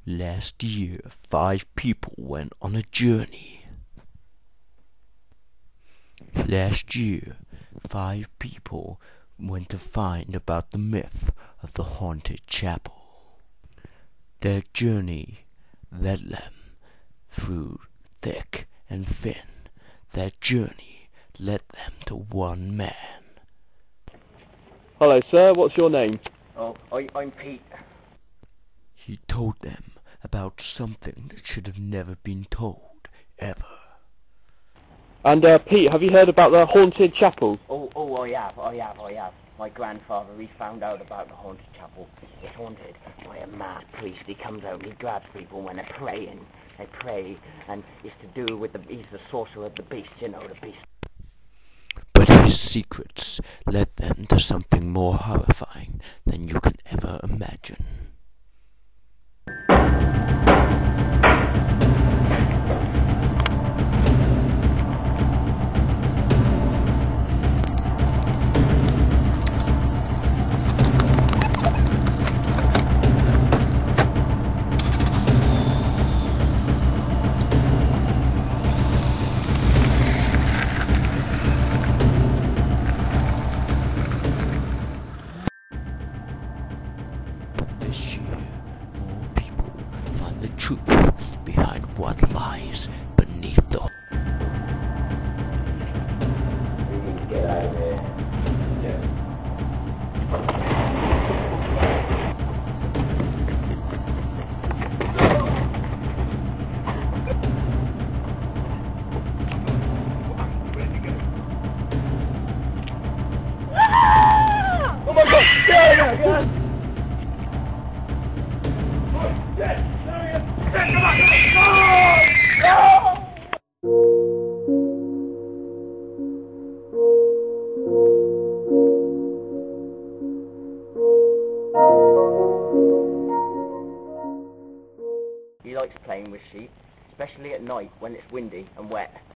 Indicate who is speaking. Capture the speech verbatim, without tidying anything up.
Speaker 1: Last year, five people went on a journey. Last year, five people went to find about the myth of the haunted chapel. Their journey led them through thick and thin. That journey led them to one man.
Speaker 2: Hello, sir. What's your name?
Speaker 3: Oh, I, I'm Pete.
Speaker 1: He told them about something that should have never been told, ever.
Speaker 2: And, uh, Pete, have you heard about the haunted chapel?
Speaker 3: Oh, oh, I have, I have, I have. My grandfather, he found out about the haunted chapel. It's haunted by a mad priest. He comes out and he grabs people when they're praying. They pray, and it's to do with the, he's the sorcerer of the beast, you know, the beast.
Speaker 1: But his secrets led them to something more horrifying than you can ever imagine. This year, more people find the truth behind what lies beneath the...
Speaker 3: We need to get out of there. Yeah.
Speaker 2: Oh my God! Get out of here! Get out.
Speaker 3: He likes playing with sheep, especially at night when it's windy and wet.